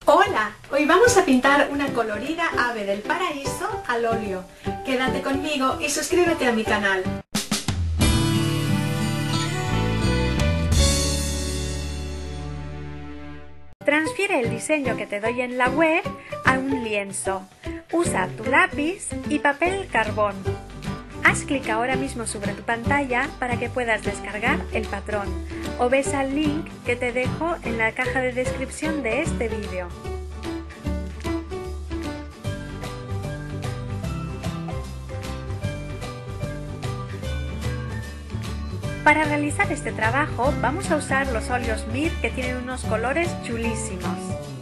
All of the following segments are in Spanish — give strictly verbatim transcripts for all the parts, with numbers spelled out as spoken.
Hola, hoy vamos a pintar una colorida ave del paraíso al óleo. Quédate conmigo y suscríbete a mi canal. Transfiere el diseño que te doy en la web a un lienzo. Usa tu lápiz y papel carbón. Haz clic ahora mismo sobre tu pantalla para que puedas descargar el patrón o ves al link que te dejo en la caja de descripción de este vídeo. Para realizar este trabajo vamos a usar los óleos Mir, que tienen unos colores chulísimos.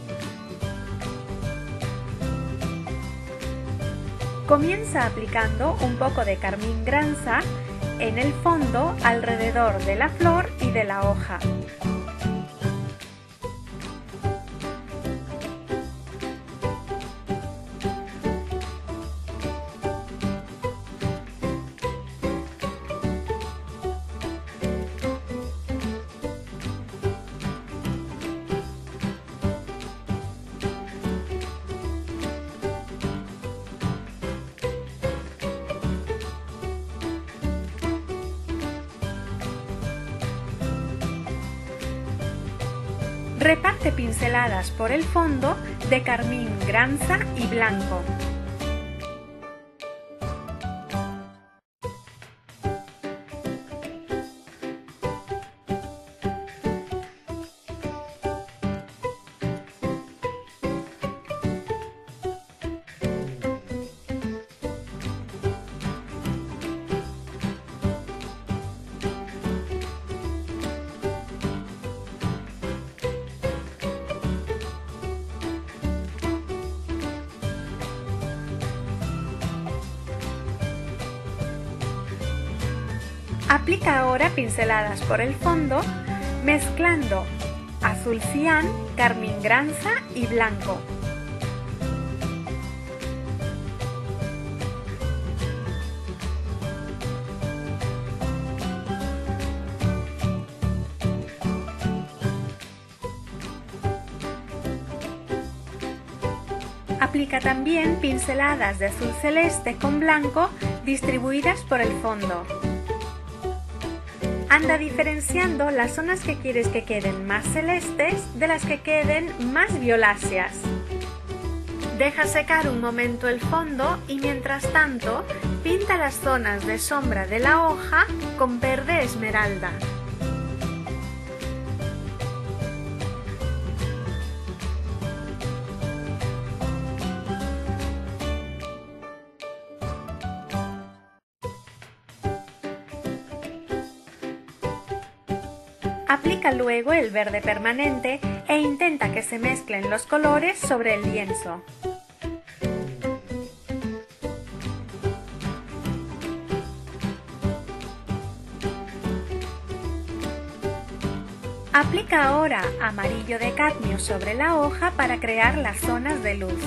Comienza aplicando un poco de carmín granza en el fondo alrededor de la flor y de la hoja. Reparte pinceladas por el fondo de carmín granza y blanco. Aplica ahora pinceladas por el fondo, mezclando azul cian, carmín granza y blanco. Aplica también pinceladas de azul celeste con blanco distribuidas por el fondo. Anda diferenciando las zonas que quieres que queden más celestes de las que queden más violáceas. Deja secar un momento el fondo y mientras tanto pinta las zonas de sombra de la hoja con verde esmeralda. Aplica luego el verde permanente e intenta que se mezclen los colores sobre el lienzo. Aplica ahora amarillo de cadmio sobre la hoja para crear las zonas de luz.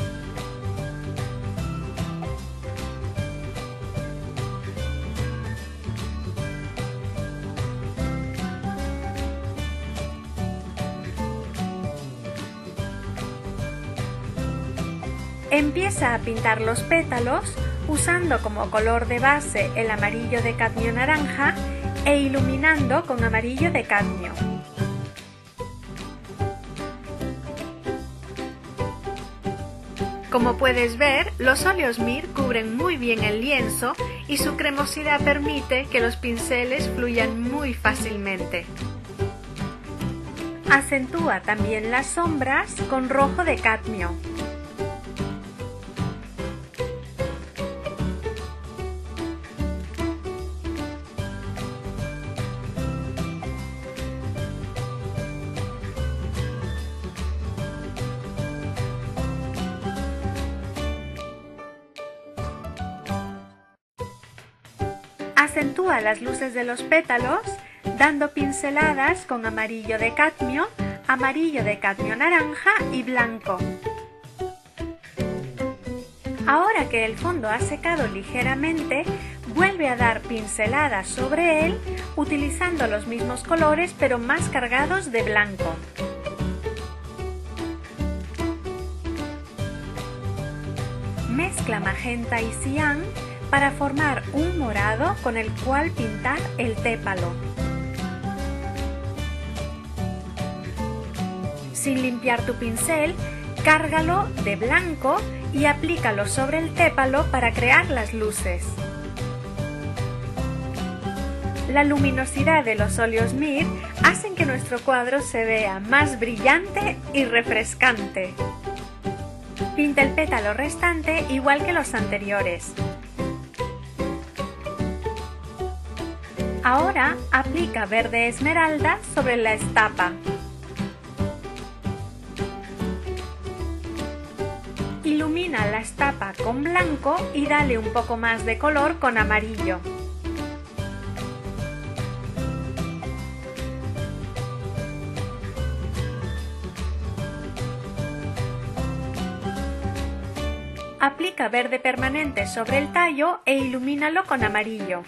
Empieza a pintar los pétalos usando como color de base el amarillo de cadmio naranja e iluminando con amarillo de cadmio. Como puedes ver, los óleos Mir cubren muy bien el lienzo y su cremosidad permite que los pinceles fluyan muy fácilmente. Acentúa también las sombras con rojo de cadmio. Acentúa las luces de los pétalos dando pinceladas con amarillo de cadmio, amarillo de cadmio naranja y blanco. Ahora que el fondo ha secado ligeramente, vuelve a dar pinceladas sobre él utilizando los mismos colores pero más cargados de blanco. mezcla magenta y cian para formar un morado con el cual pintar el tépalo. Sin limpiar tu pincel, cárgalo de blanco y aplícalo sobre el tépalo para crear las luces. La luminosidad de los óleos Mir hacen que nuestro cuadro se vea más brillante y refrescante. Pinta el pétalo restante igual que los anteriores. Ahora aplica verde esmeralda sobre la estapa. Ilumina la estapa con blanco y dale un poco más de color con amarillo. Aplica verde permanente sobre el tallo e ilumínalo con amarillo.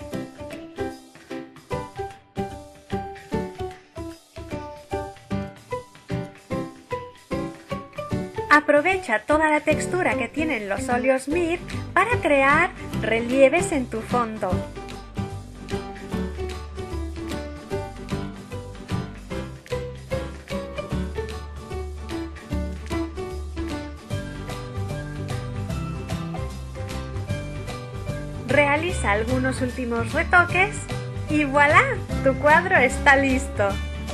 Aprovecha toda la textura que tienen los óleos Mir para crear relieves en tu fondo. Realiza algunos últimos retoques y ¡voilá! Tu cuadro está listo.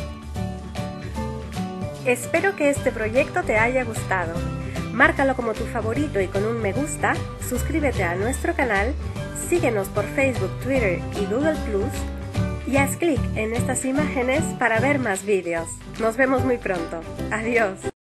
Espero que este proyecto te haya gustado. Márcalo como tu favorito y con un me gusta, suscríbete a nuestro canal, síguenos por Facebook, Twitter y Google plus y haz clic en estas imágenes para ver más vídeos. Nos vemos muy pronto. Adiós.